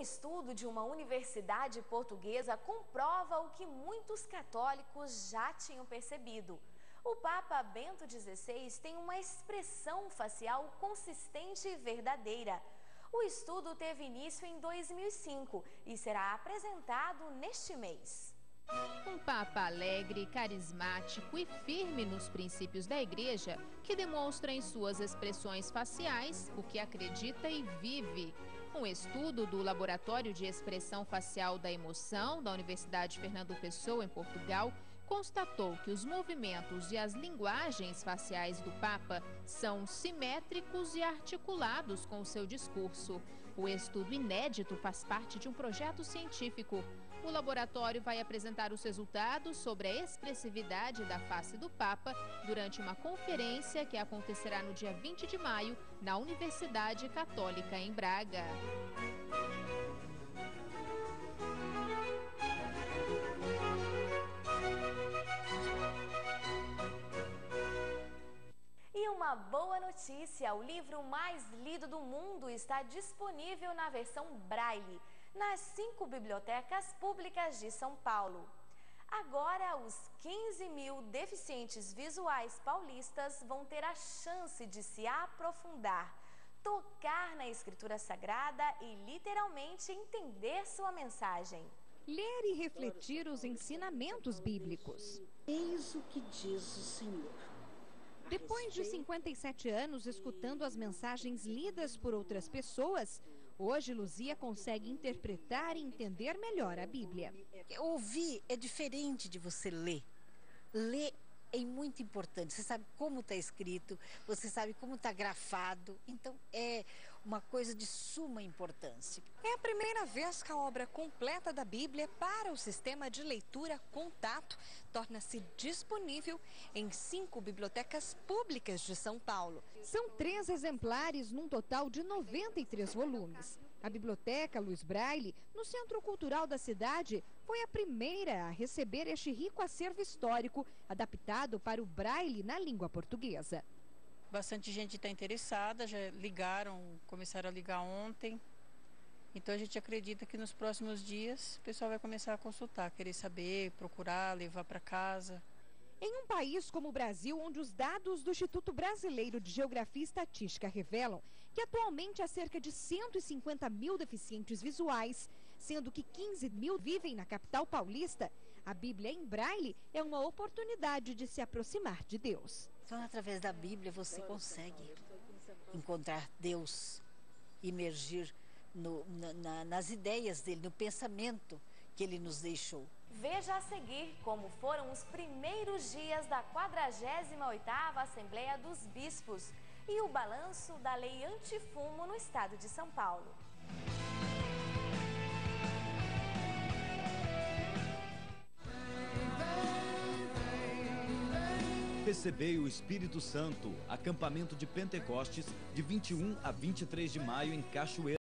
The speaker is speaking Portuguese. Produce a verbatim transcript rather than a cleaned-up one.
estudo de uma universidade portuguesa comprova o que muitos católicos já tinham percebido. O Papa Bento dezesseis tem uma expressão facial consistente e verdadeira. O estudo teve início em dois mil e cinco e será apresentado neste mês. Um Papa alegre, carismático e firme nos princípios da Igreja, que demonstra em suas expressões faciais o que acredita e vive. Um estudo do Laboratório de Expressão Facial da Emoção, da Universidade Fernando Pessoa, em Portugal, constatou que os movimentos e as linguagens faciais do Papa são simétricos e articulados com o seu discurso. O estudo inédito faz parte de um projeto científico. O laboratório vai apresentar os resultados sobre a expressividade da face do Papa durante uma conferência que acontecerá no dia vinte de maio, na Universidade Católica em Braga. E uma boa notícia, o livro mais lido do mundo está disponível na versão Braille, nas cinco bibliotecas públicas de São Paulo. Agora, os quinze mil deficientes visuais paulistas vão ter a chance de se aprofundar, tocar na escritura sagrada e literalmente entender sua mensagem. Ler e refletir os ensinamentos bíblicos. Eis o que diz o Senhor. Depois de cinquenta e sete anos escutando as mensagens lidas por outras pessoas, hoje Luzia consegue interpretar e entender melhor a Bíblia. Ouvir é diferente de você ler. Ler é muito importante. Você sabe como está escrito, você sabe como está grafado. Então é uma coisa de suma importância. É a primeira vez que a obra completa da Bíblia para o sistema de leitura Contato torna-se disponível em cinco bibliotecas públicas de São Paulo. São três exemplares num total de noventa e três volumes. A Biblioteca Luiz Braille, no Centro Cultural da cidade, foi a primeira a receber este rico acervo histórico, adaptado para o Braille na língua portuguesa. Bastante gente está interessada, já ligaram, começaram a ligar ontem. Então a gente acredita que nos próximos dias o pessoal vai começar a consultar, querer saber, procurar, levar para casa. Em um país como o Brasil, onde os dados do Instituto Brasileiro de Geografia e Estatística revelam que atualmente há cerca de cento e cinquenta mil deficientes visuais, sendo que quinze mil vivem na capital paulista, a Bíblia em Braille é uma oportunidade de se aproximar de Deus. Então, através da Bíblia, você consegue encontrar Deus, imergir no, na, nas ideias dele, no pensamento que ele nos deixou. Veja a seguir como foram os primeiros dias da quadragésima oitava Assembleia dos Bispos e o balanço da lei antifumo no estado de São Paulo. Recebei o Espírito Santo, acampamento de Pentecostes, de vinte e um a vinte e três de maio em Cachoeira.